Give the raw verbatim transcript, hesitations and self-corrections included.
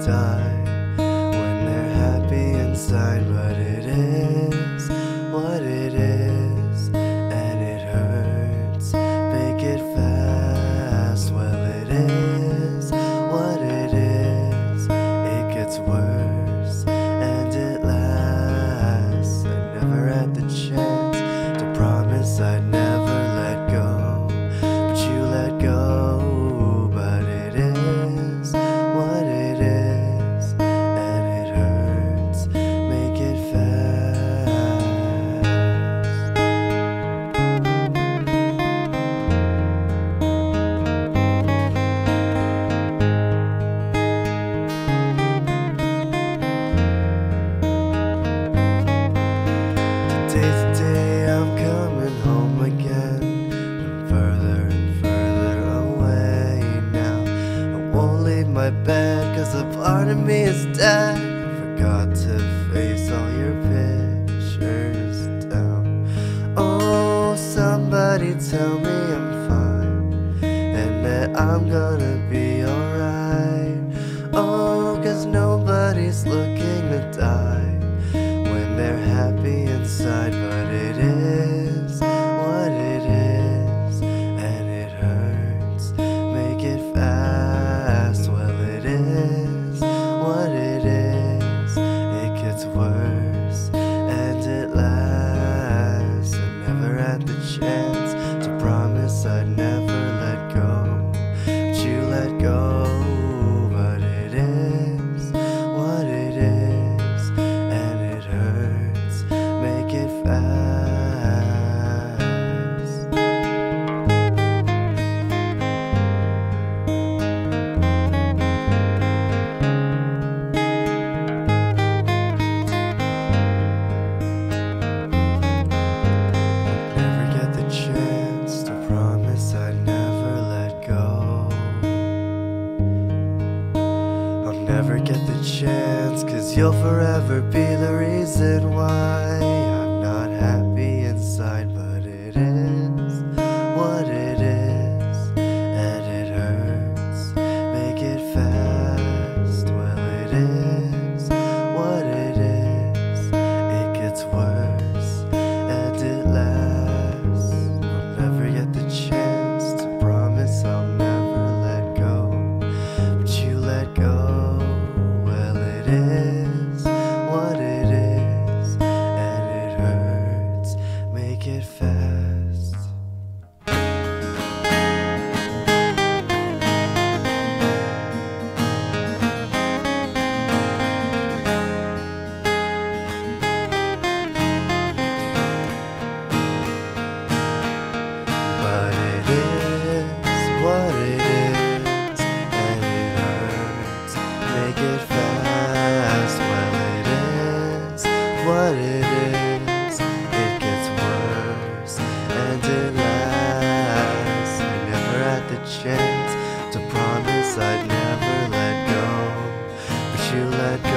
die when they're happy inside, but it is what it is, and it hurts. Make it fast, well it is what it is. It gets worse and it lasts. I never had the chance to promise I'd never let go, but you let go. But it is what it is, and it hurts. Make it fast. Today's the day I'm coming home again, from further and further away now. I won't leave my bed, cause a part of me is dead. Forgot to face all your pictures down. Oh, somebody tell me I'm fine, and that I'm gonna be alright. Oh, cause nobody's looking to die when they're happy inside, but it is what it is, and it hurts. Make it fast, well it is what it is. It gets worse and it lasts. I never had the chance to promise I'd never let go, but you let go. But it is what it is, and it hurts. Make it fast. Never get the chance to promise I'd never let go. I'll never get the chance, cause you'll forever be the reason why I'm not happy inside. But it is what it is, and it hurts. Make it fast, well it is what it is. It gets worse and it lasts. I'll never get the chance to promise I'll never let go, but you let go. Well it is what it is, and it hurts. Make it fast. But it is what it is, and it hurts. Make it fast, well it is what it is. It gets worse and it lasts. I never had the chance to promise I'd never let go, but you let